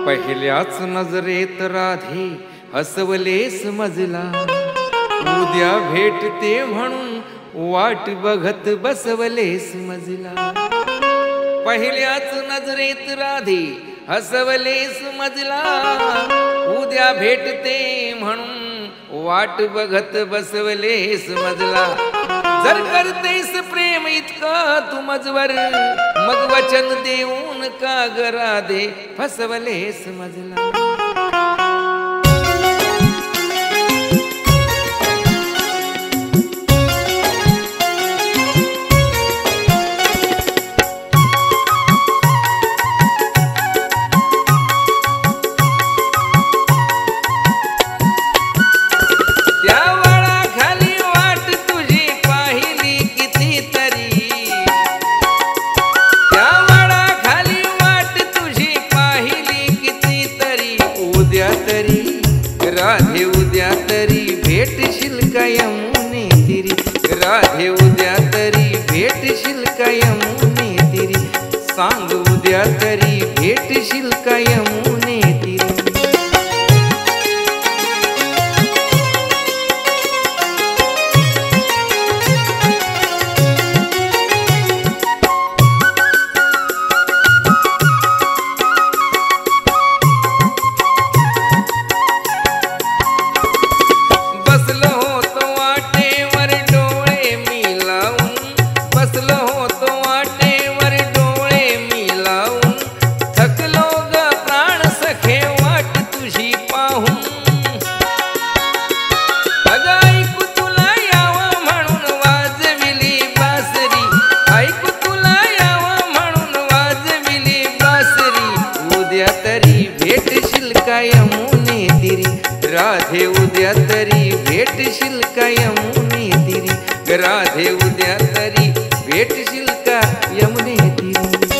पहिल्याच नजरेत राधे हसवलेस मजला, उद्या भेटते म्हणून वाट बघत बसवलेस मजला. पहिल्याच नजरेत राधे हसवलेस मजला, उद्या भेटते म्हणून वाट बघत बसवलेस मजला. जर करतेस प्रेम इतका तू मजवर, मग वचन देऊन का ग राधे फसवलेस मजला. राधे उद्या तरी भेटशील का यमुनेतिरी, राधे उद्या तरी भेटशील का यमुनेतिरी, सांग उद्या तरी भेटशील का यमुनेतिरी. राधे उद्या तरी भेटशील का यमुनेतिरी, राधे उद्या तरी भेटशील का यमुनेतिरी.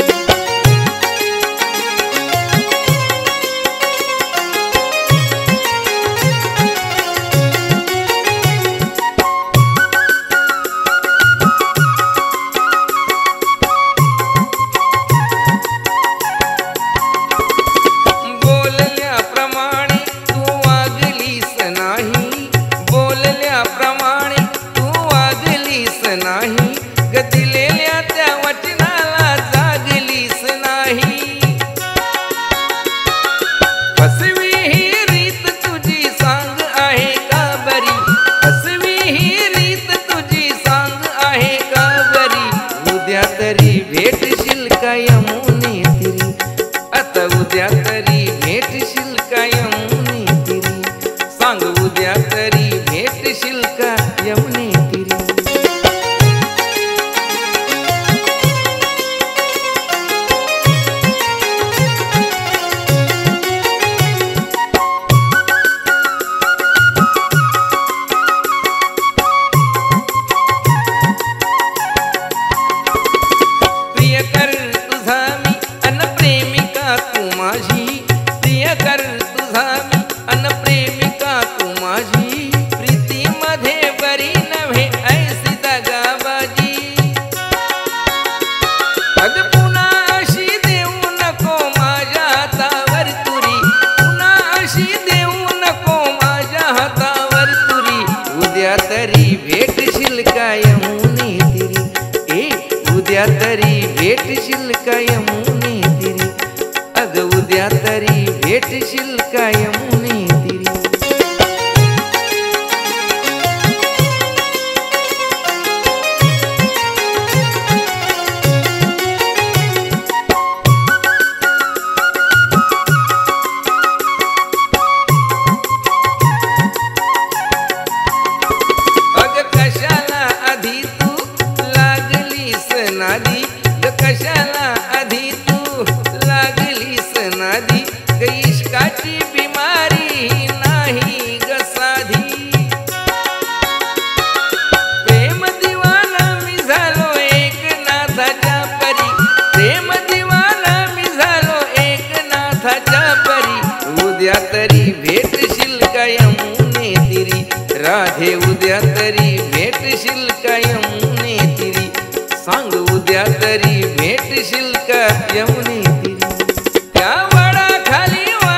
राधे उद्या तरी भेटशील का यमुनेतिरी, सांग उद्या तरी भेटशील का यमुनेतिरी. त्या वडाखाली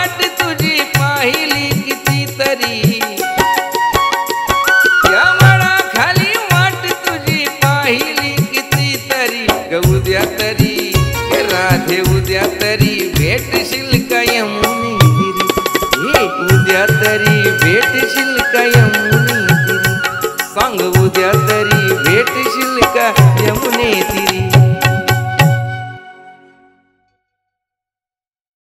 राधे उद्या तरी भेटशील का यमुनेतिरी, हे उद्या तरी भेटशील का यमुनेतिरी, सांग उद्या तरी भेटशील का यमुनेतिरी.